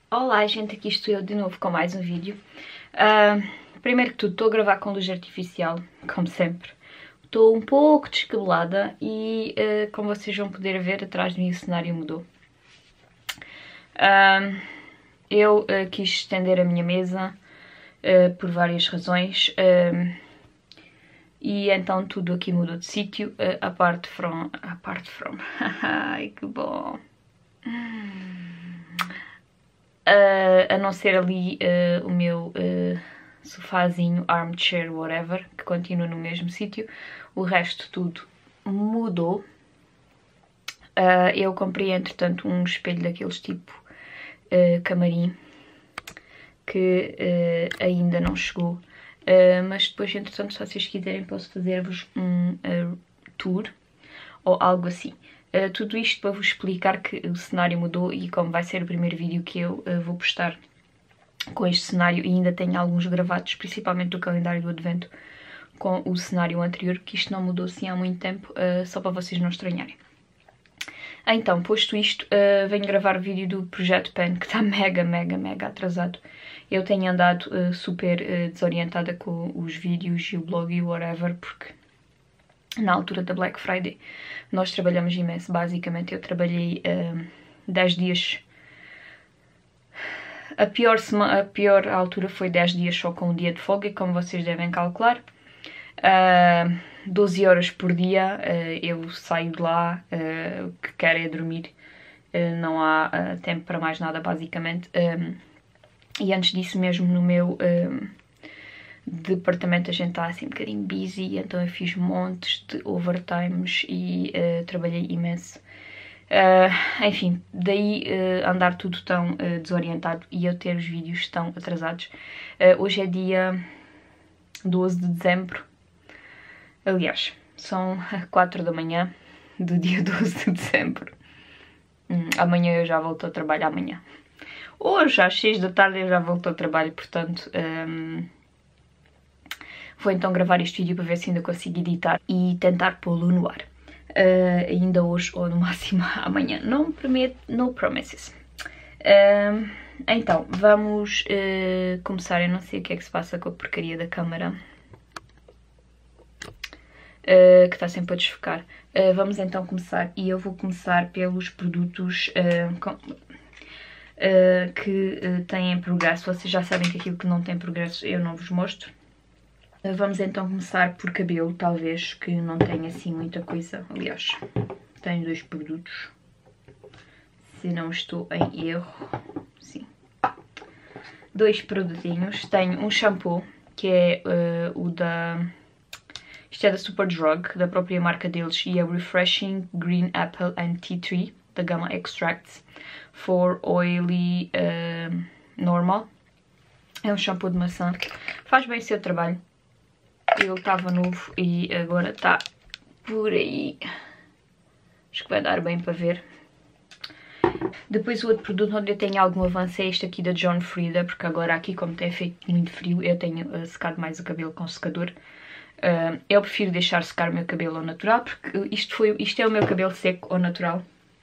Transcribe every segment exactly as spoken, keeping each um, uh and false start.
Olá gente, aqui estou eu de novo com mais um vídeo. Uh, primeiro que tudo, estou a gravar com luz artificial, como sempre. Estou um pouco descabelada e, uh, como vocês vão poder ver, atrás de mim o cenário mudou. Uh, eu uh, quis estender a minha mesa uh, por várias razões. Uh, e então tudo aqui mudou de sítio, uh, apart from... apart from... Ai, que bom! Uh, a não ser ali uh, o meu uh, sofazinho, armchair, whatever, que continua no mesmo sítio. O resto tudo mudou. Uh, eu comprei, entretanto, um espelho daqueles tipo uh, camarim, que uh, ainda não chegou. Uh, mas depois, entretanto, se vocês quiserem, posso fazer-vos um uh, tour ou algo assim. Uh, tudo isto para vos explicar que o cenário mudou e como vai ser o primeiro vídeo que eu uh, vou postar com este cenário, e ainda tenho alguns gravados, principalmente do calendário do advento, com o cenário anterior, que isto não mudou assim há muito tempo, uh, só para vocês não estranharem. Então, posto isto, uh, venho gravar o vídeo do Projeto Pen, que está mega, mega, mega atrasado. Eu tenho andado uh, super uh, desorientada com os vídeos e o blog e whatever, porque na altura da Black Friday nós trabalhamos imenso. Basicamente eu trabalhei uh, dez dias, a pior, semana, a pior altura foi dez dias só com um dia de folga, e como vocês devem calcular, uh, doze horas por dia, uh, eu saio de lá, uh, o que quero é dormir, uh, não há uh, tempo para mais nada basicamente. Um, e antes disso mesmo no meu um, departamento a gente está assim um bocadinho busy, então eu fiz montes de overtimes e uh, trabalhei imenso. Uh, enfim, daí uh, andar tudo tão uh, desorientado e eu ter os vídeos tão atrasados. Uh, hoje é dia doze de dezembro, aliás, são quatro da manhã do dia doze de dezembro. Hum, amanhã eu já volto ao trabalho, amanhã. Hoje às seis da tarde eu já volto ao trabalho, portanto... Um, vou então gravar este vídeo para ver se ainda consigo editar e tentar pô-lo no ar. Uh, ainda hoje ou no máximo amanhã. Não prometo, no promises. Uh, então, vamos uh, começar. Eu não sei o que é que se passa com a porcaria da câmara. Uh, que está sempre a desfocar. Uh, vamos então começar. E eu vou começar pelos produtos uh, com, uh, que uh, têm progresso. Vocês já sabem que aquilo que não tem progresso eu não vos mostro. Vamos então começar por cabelo, talvez, que não tenha assim muita coisa. Aliás, tenho dois produtos, se não estou em erro, sim. Dois produtinhos. Tenho um shampoo, que é uh, o da... Isto é da Superdrug, da própria marca deles, e é Refreshing Green Apple and Tea Tree, da gama Extracts, for Oily uh, Normal. É um shampoo de maçã, faz bem o seu trabalho. Ele estava novo e agora está por aí. Acho que vai dar bem para ver. Depois o outro produto onde eu tenho algum avanço é este aqui da John Frieda, porque agora aqui, como tem feito muito frio, eu tenho uh, secado mais o cabelo com secador. Uh, eu prefiro deixar secar o meu cabelo ao natural, porque isto, foi, isto é o meu cabelo seco ao natural.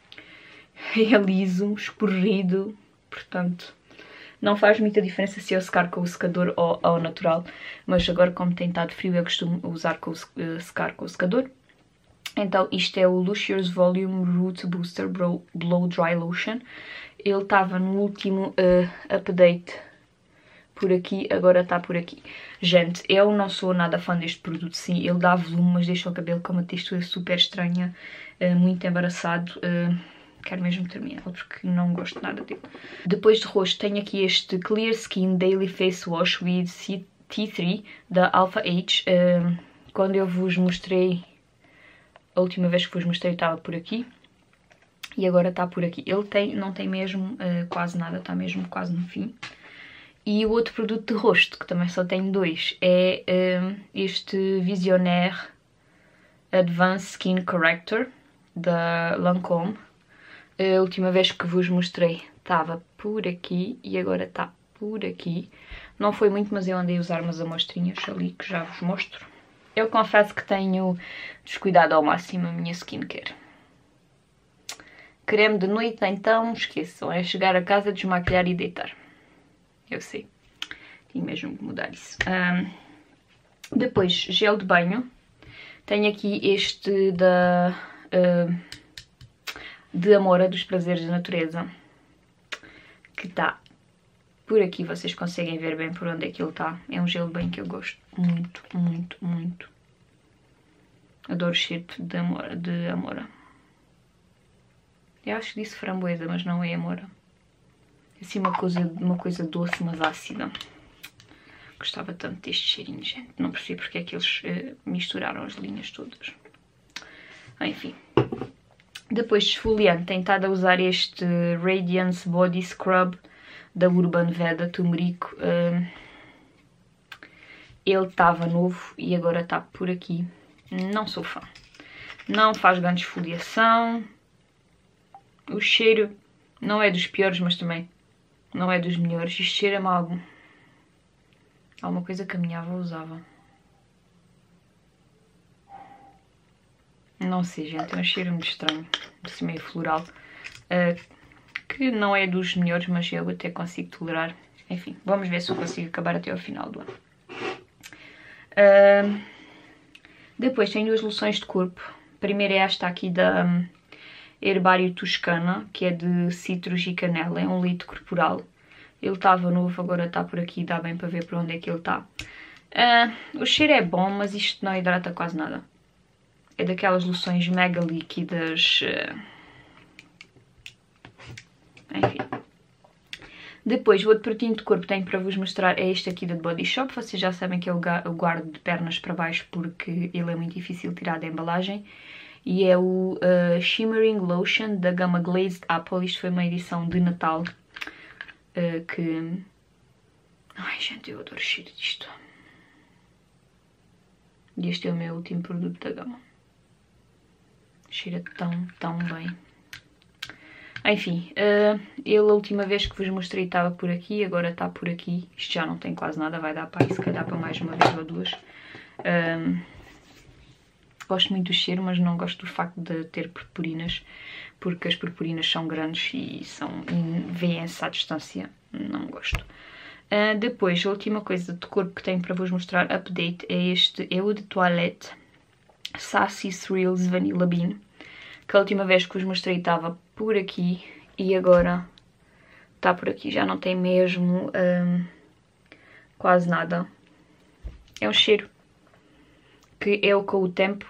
É liso, escorrido, portanto... Não faz muita diferença se eu secar com o secador ou ao natural, mas agora, como tem estado frio, eu costumo usar com o, uh, secar com o secador. Então isto é o Lucious Volume Root Booster Blow Dry Lotion. Ele estava no último uh, update por aqui, agora está por aqui. Gente, eu não sou nada fã deste produto, sim, ele dá volume, mas deixa o cabelo com uma textura super estranha, uh, muito embaraçado. Uh, Quero mesmo terminar porque não gosto nada dele. Depois de rosto tenho aqui este Clear Skin Daily Face Wash with Tea Tree da Alpha H. Uh, quando eu vos mostrei, a última vez que vos mostrei estava por aqui. E agora está por aqui. Ele tem, não tem mesmo uh, quase nada, está mesmo quase no fim. E o outro produto de rosto, que também só tenho dois, é uh, este Visionaire Advanced Skin Corrector da Lancôme. A última vez que vos mostrei estava por aqui e agora está por aqui. Não foi muito, mas eu andei a usar umas amostrinhas ali que já vos mostro. Eu confesso que tenho descuidado ao máximo a minha skincare. Creme de noite, então, esqueçam. É chegar a casa, desmaquilhar e deitar. Eu sei. Tinha mesmo que mudar isso. Um, depois, gel de banho. Tenho aqui este da... Uh, de Amora, dos Prazeres da Natureza. Que está por aqui. Vocês conseguem ver bem por onde é que ele está. É um gel de banho que eu gosto muito, muito, muito. Adoro o cheiro de Amora. De Amora. Eu acho que disse framboesa, mas não é Amora. Assim uma coisa, uma coisa doce, mas ácida. Gostava tanto deste cheirinho, gente. Não percebi porque é que eles uh, misturaram as linhas todas. Enfim. Depois de esfoliante, tenho estado a usar este Radiance Body Scrub da Urban Veda Turmerico. Uh, ele estava novo e agora está por aqui. Não sou fã. Não faz grande esfoliação. O cheiro não é dos piores, mas também não é dos melhores. Isto cheira-me a algo. Alguma coisa que a minha avó usava. Não sei, gente. É um cheiro muito estranho. Assim meio floral. Uh, que não é dos melhores, mas eu até consigo tolerar. Enfim, vamos ver se eu consigo acabar até ao final do ano. Uh, depois tenho duas loções de corpo. A primeira é esta aqui da um, Herbário Toscana, que é de citros e canela. É um litro corporal. Ele estava novo, agora está por aqui. Dá bem para ver por onde é que ele está. Uh, o cheiro é bom, mas isto não hidrata quase nada. É daquelas loções mega líquidas. Uh... Enfim. Depois, o outro produtinho de corpo que tenho para vos mostrar é este aqui da Body Shop. Vocês já sabem que eu guardo de pernas para baixo porque ele é muito difícil de tirar da embalagem. E é o uh, Shimmering Lotion da gama Glazed Apple. Isto foi uma edição de Natal. Uh, que... Ai, gente, eu adoro o cheiro disto. E este é o meu último produto da gama. Cheira tão, tão bem. Enfim, uh, ele a última vez que vos mostrei estava por aqui, agora está por aqui. Isto já não tem quase nada, vai dar para aí, se calhar para mais uma vez ou duas. Uh, gosto muito do cheiro, mas não gosto do facto de ter purpurinas, porque as purpurinas são grandes e são veem-se à distância. Não gosto. Uh, depois, a última coisa de corpo que tenho para vos mostrar, update, é este Eau de Toilette Sassy Thrills Vanilla Bean, que a última vez que vos mostrei estava por aqui e agora está por aqui, já não tem mesmo um, quase nada. É um cheiro que eu com o tempo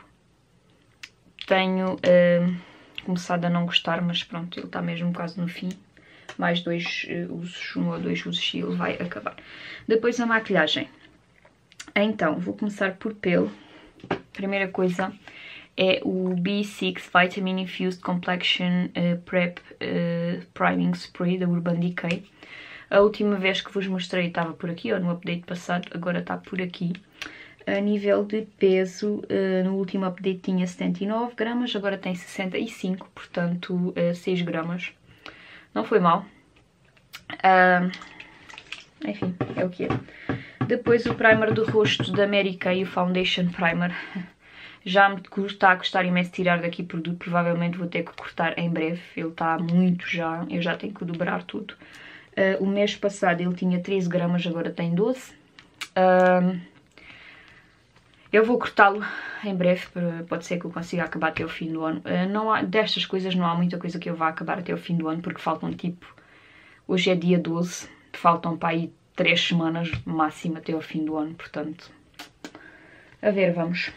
tenho um, começado a não gostar, mas pronto, ele está mesmo quase no fim. Mais dois uh, usos, um ou dois usos e ele vai acabar. Depois a maquilhagem. Então, vou começar por pelo. Primeira coisa é o B seis Vitamin Infused Complexion uh, Prep uh, Priming Spray da Urban Decay. A última vez que vos mostrei estava por aqui, ou no update passado, agora está por aqui. A nível de peso, uh, no último update tinha setenta e nove gramas, agora tem sessenta e cinco, portanto uh, seis gramas. Não foi mal. Uh, enfim, é o que é. Depois o primer do rosto da Mary Kay, o Foundation Primer. Já me está a custar imenso tirar daqui produto, provavelmente vou ter que cortar em breve. Ele está muito já, eu já tenho que dobrar tudo. Uh, o mês passado ele tinha treze gramas, agora tem doze. Uh, eu vou cortá-lo em breve, pode ser que eu consiga acabar até o fim do ano. Uh, não há, destas coisas não há muita coisa que eu vá acabar até o fim do ano, porque faltam tipo... Hoje é dia doze, faltam para aí três semanas máximo até ao fim do ano, portanto... A ver, vamos...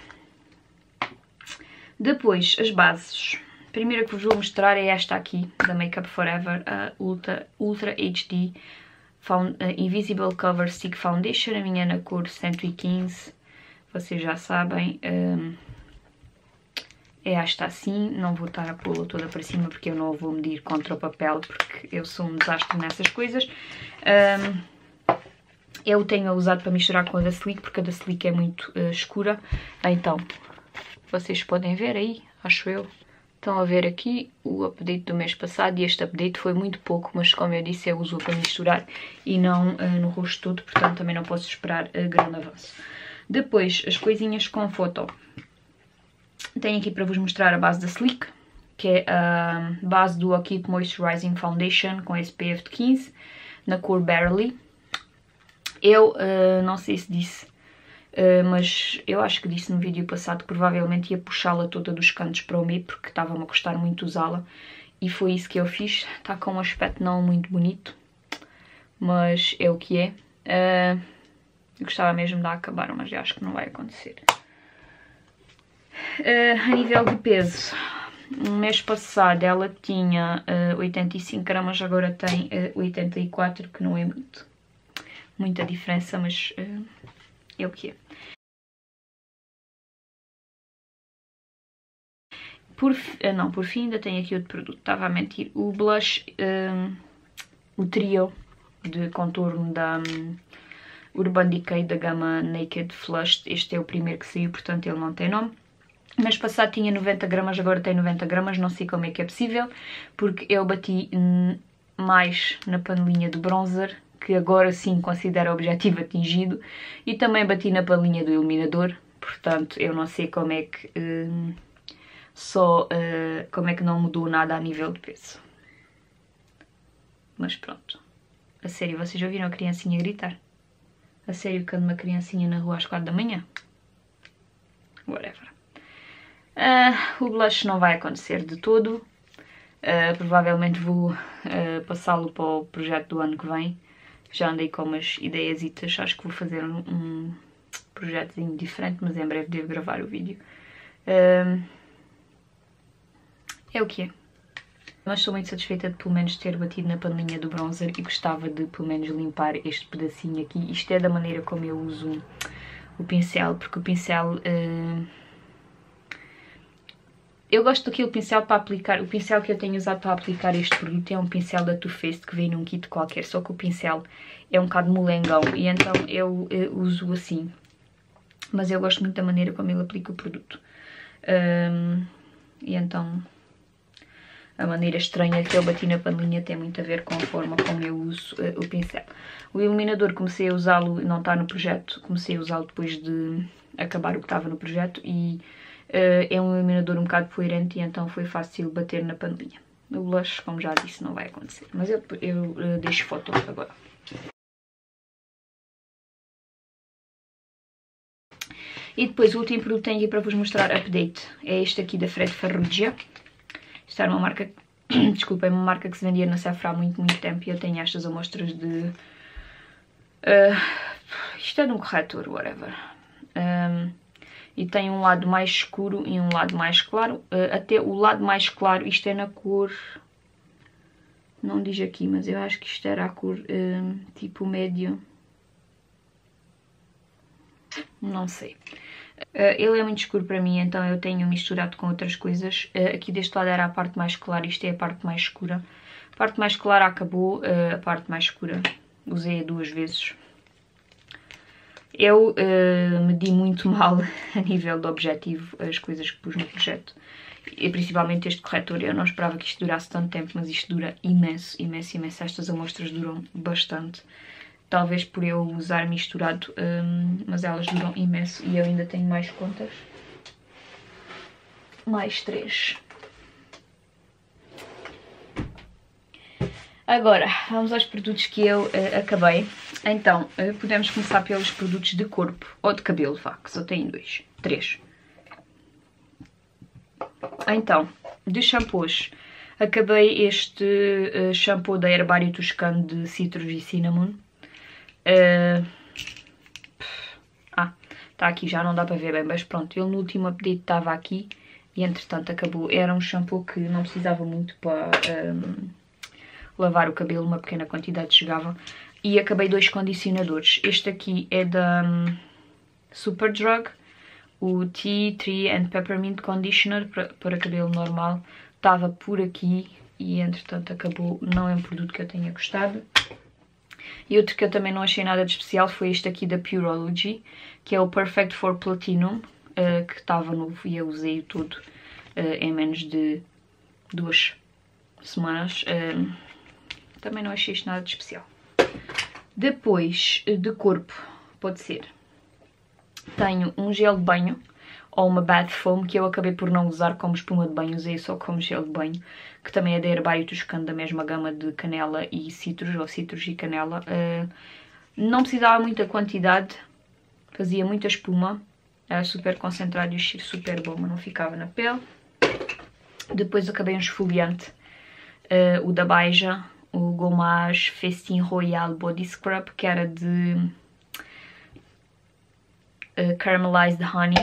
Depois, as bases. A primeira que vos vou mostrar é esta aqui, da Make Up For Ever, a Ultra, Ultra H D Found, uh, Invisible Cover Stick Foundation. A minha é na cor cento e quinze, vocês já sabem. Um, é esta assim, não vou estar a pô-la toda para cima porque eu não a vou medir contra o papel, porque eu sou um desastre nessas coisas. Um, eu tenho usado para misturar com a da Sleek, porque a da Sleek é muito uh, escura, então... Vocês podem ver aí, acho eu. Estão a ver aqui o update do mês passado e este update foi muito pouco, mas como eu disse, eu uso para misturar e não uh, no rosto todo, portanto também não posso esperar uh, grande avanço. Depois, as coisinhas com foto. Tenho aqui para vos mostrar a base da Sleek. que é a base do Keep Moisturizing Foundation com S P F de quinze, na cor Barely. Eu uh, não sei se disse, uh, mas eu acho que disse no vídeo passado que provavelmente ia puxá-la toda dos cantos para o meio, porque estava-me a custar muito usá-la. E foi isso que eu fiz. Está com um aspecto não muito bonito, mas é o que é. Uh, eu gostava mesmo de a acabar, mas eu acho que não vai acontecer. Uh, a nível de peso, no mês passado ela tinha uh, oitenta e cinco gramas, agora tem uh, oitenta e quatro, que não é muito, muita diferença, mas uh, é o que é. Por, uh, não, por fim ainda tenho aqui outro produto, estava a mentir, o blush, uh, o trio de contorno da um, Urban Decay da gama Naked Flushed. Este é o primeiro que saiu, portanto ele não tem nome. Mês passado tinha noventa gramas, agora tem noventa gramas, não sei como é que é possível, porque eu bati mais na panelinha do bronzer, que agora sim considero o objetivo atingido, e também bati na panelinha do iluminador, portanto eu não sei como é que uh, só uh, como é que não mudou nada a nível de peso. Mas pronto, a sério, vocês já viram a criancinha gritar? A sério que anda uma criancinha na rua às quatro da manhã? Whatever. Uh, o blush não vai acontecer de todo. Uh, provavelmente vou uh, passá-lo para o projeto do ano que vem. Já andei com umas ideiasitas, acho que vou fazer um, um projetozinho diferente, mas em breve devo gravar o vídeo. Uh, é o que é. Mas estou muito satisfeita de pelo menos ter batido na panelinha do bronzer e gostava de pelo menos limpar este pedacinho aqui. Isto é da maneira como eu uso o pincel, porque o pincel... Uh, eu gosto daquele pincel para aplicar, o pincel que eu tenho usado para aplicar este produto é um pincel da Too Faced que vem num kit qualquer, só que o pincel é um bocado molengão e então eu, eu uso assim. Mas eu gosto muito da maneira como ele aplica o produto. Um, e então a maneira estranha que eu bati na panelinha tem muito a ver com a forma como eu uso uh, o pincel. O iluminador comecei a usá-lo, não está no projeto, comecei a usá-lo depois de acabar o que estava no projeto e... Uh, é um iluminador um bocado poeirente e então foi fácil bater na panelinha. O blush, como já disse, não vai acontecer. Mas eu, eu uh, deixo foto agora. E depois o último produto que tenho aqui para vos mostrar update é este aqui da Fred Ferrugia. Isto era uma marca, desculpem, uma marca que se vendia na Sephora há muito, muito tempo e eu tenho estas amostras de... Uh, isto é de um corretor, whatever. Um, E tem um lado mais escuro e um lado mais claro. Uh, até o lado mais claro, isto é na cor... Não diz aqui, mas eu acho que isto era a cor uh, tipo médio. Não sei. Uh, ele é muito escuro para mim, então eu tenho misturado com outras coisas. Uh, aqui deste lado era a parte mais clara, isto é a parte mais escura. A parte mais clara acabou, uh, a parte mais escura usei duas vezes. Eu uh, medi muito mal a nível de objetivo as coisas que pus no projeto. E principalmente este corretor, eu não esperava que isto durasse tanto tempo, mas isto dura imenso, imenso, imenso. Estas amostras duram bastante. Talvez por eu usar misturado, um, mas elas duram imenso e eu ainda tenho mais contas. Mais três. Agora, vamos aos produtos que eu uh, acabei. Então, uh, podemos começar pelos produtos de corpo, ou de cabelo, vá, que só tenho dois, três. Então, de shampoos, acabei este uh, shampoo da Herbário Toscano de Citrus e Cinnamon. Uh, ah, está aqui, já não dá para ver bem, mas pronto, ele no último update estava aqui e entretanto acabou. Era um shampoo que não precisava muito para... Um, lavar o cabelo, uma pequena quantidade chegava. E acabei dois condicionadores. Este aqui é da um, Superdrug, o Tea Tree and Peppermint Conditioner para, para cabelo normal. Estava por aqui e entretanto acabou. Não é um produto que eu tenha gostado. E outro que eu também não achei nada de especial foi este aqui da Pureology, que é o Perfect for Platinum, uh, que estava novo e eu usei-o todo uh, em menos de duas semanas. Uh, Também não achei isto nada de especial. Depois, de corpo, pode ser. Tenho um gel de banho ou uma bath foam, que eu acabei por não usar como espuma de banho, usei só como gel de banho, que também é da Herbário Toscano, da mesma gama de canela e citros, ou citros e canela. Uh, não precisava muita quantidade, fazia muita espuma, era super concentrado e o cheiro super bom, mas não ficava na pele. Depois acabei um esfoliante, uh, o da Beija, o Gommage Festin Royal Body Scrub, que era de uh, Caramelized Honey.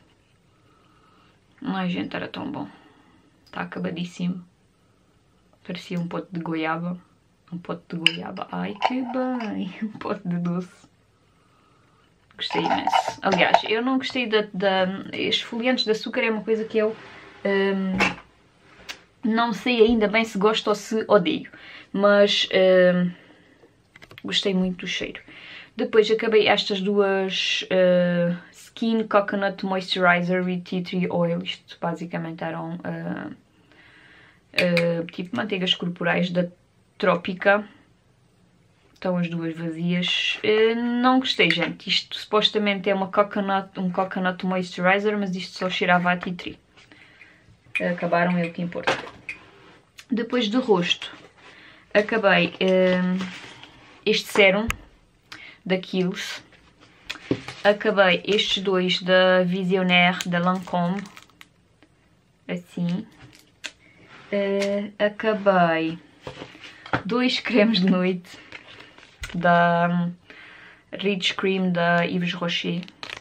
Ai gente, era tão bom. Está acabadíssimo. Parecia um pote de goiaba. Um pote de goiaba. Ai que bem. Um pote de doce. Gostei imenso. Aliás, eu não gostei da... da esfoliantes de açúcar é uma coisa que eu... Um, não sei ainda bem se gosto ou se odeio. Mas... Um, gostei muito do cheiro. Depois acabei estas duas... Uh, Skin Coconut Moisturizer with Tea Tree Oil. Isto basicamente eram uh, uh, tipo manteigas corporais da Trópica. Estão as duas vazias. Uh, não gostei, gente. Isto supostamente é uma coconut, um Coconut Moisturizer, mas isto só cheirava a Tea Tree. Acabaram, é o que importa. Depois do rosto, acabei uh, este sérum da Kiehl's. Acabei estes dois da Visionaire, da Lancôme, assim. Uh, acabei dois cremes de noite da Rich Cream da Yves Rocher.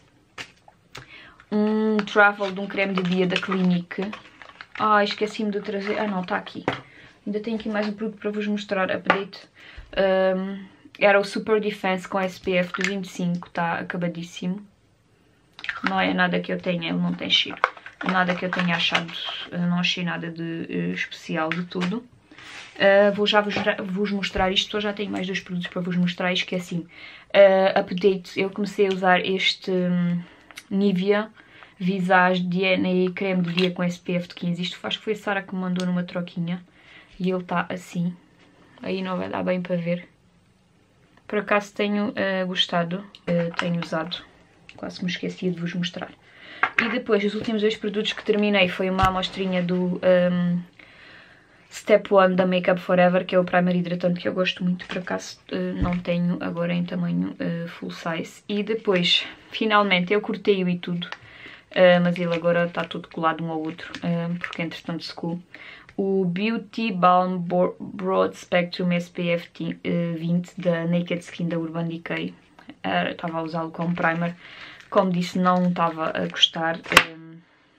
Um travel de um creme de dia da Clinique. Ah, esqueci-me de trazer... Ah não, está aqui. Ainda tenho aqui mais um produto para vos mostrar, update. Um, Era o Super Defense com S P F de vinte e cinco, está acabadíssimo. Não é nada que eu tenha, ele não tem cheiro. Nada que eu tenha achado, não achei nada de uh, especial de tudo. Uh, vou já vos, vos mostrar isto, eu já tenho mais dois produtos para vos mostrar, isto que é assim. Uh, update, eu comecei a usar este um, Nivea Visage D N A creme de dia com S P F de quinze. Isto acho que foi a Sara que me mandou numa troquinha. E ele está assim. Aí não vai dar bem para ver. Por acaso tenho uh, gostado, uh, tenho usado, quase me esquecia de vos mostrar. E depois, os últimos dois produtos que terminei foi uma amostrinha do um, Step One da Make Up Forever, que é o primer hidratante que eu gosto muito, por acaso uh, não tenho agora em tamanho uh, full size. E depois, finalmente, eu cortei-o e tudo, uh, mas ele agora está todo colado um ao outro, uh, porque entretanto secou. O Beauty Balm Broad Spectrum S P F vinte da Naked Skin da Urban Decay. Uh, estava a usá-lo como primer. Como disse, não estava a gostar. Um,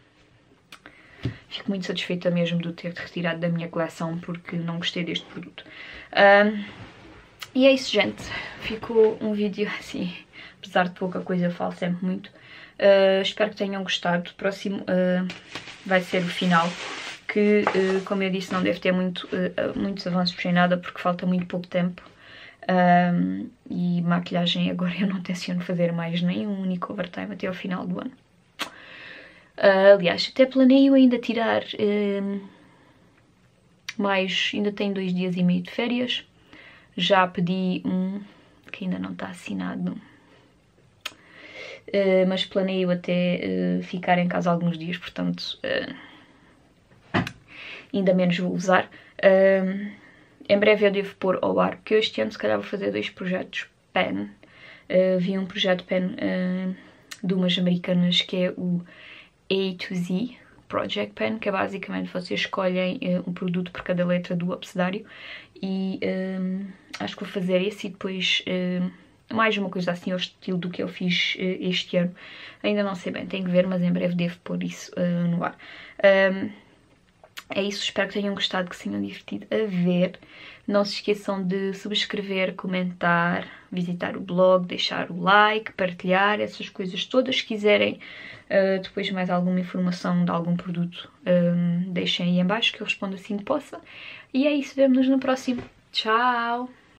fico muito satisfeita mesmo de o ter retirado da minha coleção porque não gostei deste produto. Um, e é isso, gente. Ficou um vídeo assim, apesar de pouca coisa, eu falo sempre muito. Uh, espero que tenham gostado. O próximo uh, vai ser o final. Que, como eu disse, não deve ter muito, muitos avanços sem nada, porque falta muito pouco tempo. Um, e maquilhagem agora eu não tenciono fazer mais nenhum único overtime até ao final do ano. Uh, aliás, até planeio ainda tirar um, mais, ainda tenho dois dias e meio de férias. Já pedi um que ainda não está assinado. Uh, mas planeio até uh, ficar em casa alguns dias, portanto... Uh, ainda menos vou usar. Um, em breve eu devo pôr ao ar, porque eu este ano se calhar vou fazer dois projetos pen. Uh, vi um projeto pen uh, de umas americanas que é o A to Z Project Pen, que é basicamente vocês escolhem uh, um produto por cada letra do abecedário e um, acho que vou fazer esse e depois uh, mais uma coisa assim ao estilo do que eu fiz uh, este ano. Ainda não sei bem, tenho que ver, mas em breve devo pôr isso uh, no ar. Um, É isso, espero que tenham gostado, que se tenham divertido a ver. Não se esqueçam de subscrever, comentar, visitar o blog, deixar o like, partilhar, essas coisas todas. Se quiserem uh, depois mais alguma informação de algum produto, um, deixem aí em baixo que eu respondo assim que possa. E é isso, vemo-nos no próximo. Tchau!